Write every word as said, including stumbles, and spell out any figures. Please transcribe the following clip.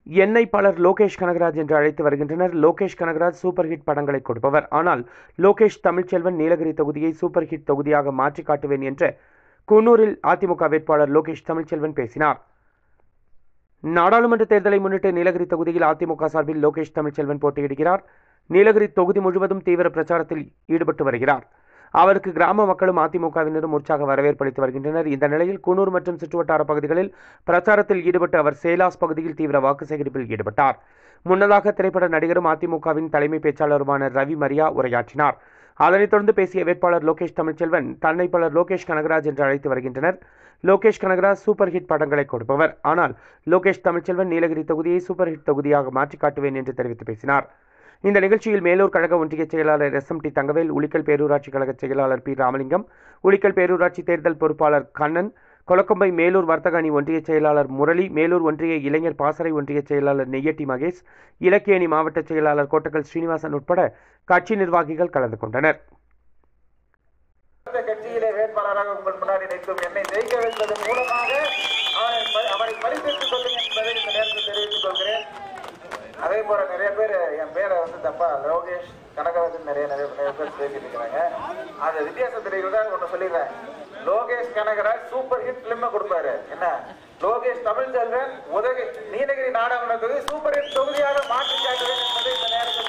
என்னை பலர் லோகேஷ் கனகராஜ் என்று அழைத்து வருகின்றனர். லோகேஷ் கனகராஜ் சூப்பர் ஹிட் படங்களை கொடுப்பவர். ஆனால் லோகேஷ் தமிழ்ச்செல்வன் நீலகிரி தொகுதியை சூப்பர் ஹிட் தொகுதியாக மாற்றி காட்டுவேன் என்று குன்னூரில் அதிமுக வேட்பாளர் லோகேஷ் தமிழ்ச்செல்வன் பேசினார். நாடாளுமன்ற தேர்தலை முன்னிட்டு நீலகிரி தொகுதியில் அதிமுக சார்பில் லோகேஷ் தமிழ்ச்செல்வன் போட்டியிடுகிறார். நீலகிரி தொகுதி முழுவதும் தீவிர பிரச்சாரத்தில் ஈடுபட்டு வருகிறார். அவருக்கு கிராம மக்களும் அதிமுகவினரும் உற்சாக வரவேற்பு அளித்து வருகின்றனர். இந்த நிலையில் குன்னூர் மற்றும் சுற்றுவட்டார பகுதிகளில் பிரச்சாரத்தில் ஈடுபட்டு அவர் சேலாஸ் பகுதியில் தீவிர வாக்கு சேகரிப்பில் ஈடுபட்டார். முன்னதாக திரைப்பட நடிகரும் அதிமுகவின் தலைமை பேச்சாளருமான ரவி மரியா உரையாற்றினார். அதனைத் தொடர்ந்து பேசிய வேட்பாளர் லோகேஷ் தமிழ்ச்செல்வன் தன்னை பலர் லோகேஷ் கனகராஜ் என்று அழைத்து வருகின்றனர். லோகேஷ் கனகராஜ் சூப்பர் ஹிட் படங்களை கொடுப்பவர். ஆனால் லோகேஷ் தமிழ்ச்செல்வன் நீலகிரி தொகுதியை சூப்பர் ஹிட் தொகுதியாக மாற்றி காட்டுவேன் என்று தெரிவித்து பேசினார். இந்த நிகழ்ச்சியில் மேலூர் கழக ஒன்றிய செயலாளர் S M T Thangavel, Ulikkal பேரூராட்சி கழக செயலாளர் பி ராமலிங்கம், உளிக்கல் பேரூராட்சி தேர்தல் பொறுப்பாளர் கண்ணன், கொலக்கொம்பை மேலூர் வர்த்தக அணி ஒன்றிய செயலாளர் முரளி, மேலூர் ஒன்றிய இளைஞர் பாசறை ஒன்றிய செயலாளர் நெய்யட்டி மகேஷ், இலக்கிய அணி மாவட்ட செயலாளர் கோட்டக்கல் ஸ்ரீனிவாசன் உட்பட கட்சி நிர்வாகிகள் கலந்து கொண்டனர். கட்சியிலே வேட்பாளராக உங்கள் முன்னாடி நிற்கும் என்னை ஜெயிக்க வைப்பதன் மூலமாக அவரை பரிசீலித்துக் கொள்ளுங்கள் என்பதை இந்த நேரத்தில் தெரிவித்துக் கொள்கிறேன். அதே போல நிறைய பேர் என் பேரை வந்து தப்பா லோகேஷ் கனகராஜன் நிறைய நிறைய நிறைய பேர் பேசிட்டு இருக்கிறாங்க. அந்த வித்தியாசத்திலேயே ஒண்ணு சொல்லிடுறேன். Lokesh Kanagaraj super hit film கொடுப்பாரு. என்ன லோகேஷ் தமிழ்ச்செல்வன் உதகை நீலகிரி நாடாளுமன்ற தொகுதி சூப்பர் ஹிட் தொகுதியாக மாற்றி காட்டுவேன் என்பதை இந்த நேரத்தில்